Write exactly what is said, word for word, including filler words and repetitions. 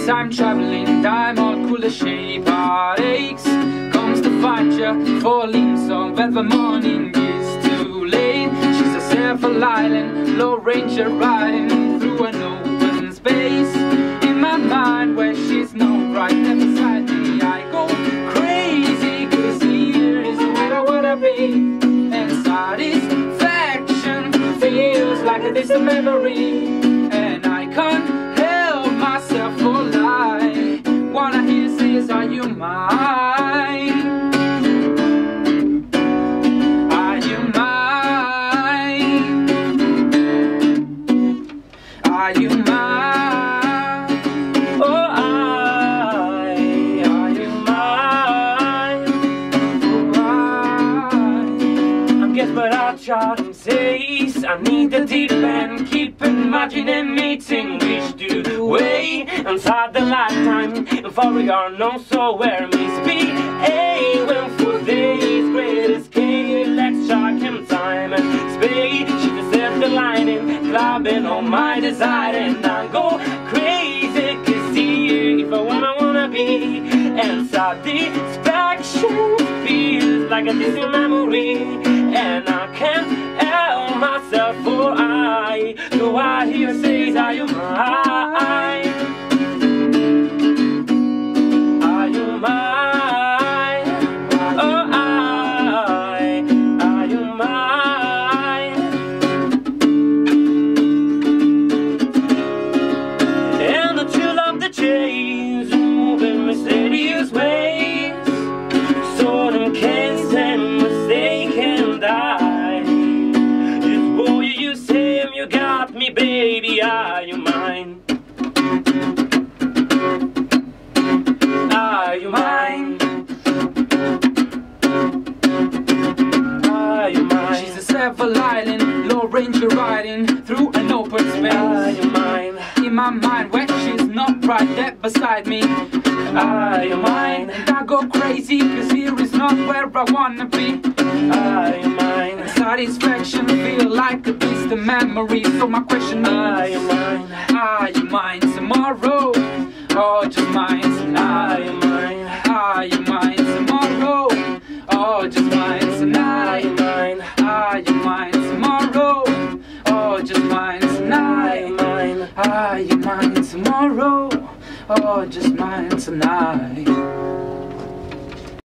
time traveling, time all cooler shape. Heartaches comes to find you, falling some where the morning is too late. She's a several island, low ranger riding through an open space. In my mind where she's not right there beside me, I go crazy, cause here is where I wanna be. And satisfaction feels like a distant memory, and I can't help myself for lie. Wanna hear says, are you mine? Are you mine? Are you mine? Oh, I, are you mine? Oh, I, I'm guess what I try to say. I need the deep end, keep imagining meeting wish to way inside the lifetime, for we are known so where miss be a when for days great escape, let's shock him time and space. She just set the lining, clubbing on my desire, and I go crazy, cause here if I wanna wanna be, and satisfaction feels like a distant memory, and I can't help myself for I, so I hear says, are you mine? Are you mine? Oh, I, are you mine? And the chill of the chains move in mysterious ways, so them can't stand mistaken die. You got me, baby, are you mine? Are you mine? Are you mine? She's a several island, low ranger riding through an open space. Are you mine? In my mind where she's not right there beside me. Are you mine? And I go crazy cause here is not where I wanna be. Are you mine? And satisfaction feel like a distant memory. So my question is, are you mine? Are you mine tomorrow? Or just mine tonight? Are you mine? Are you mine tomorrow? Or just mine tonight? Are you mine? Are you mine tomorrow? Or just mine tonight? Are you mine tomorrow? Or just mine tonight?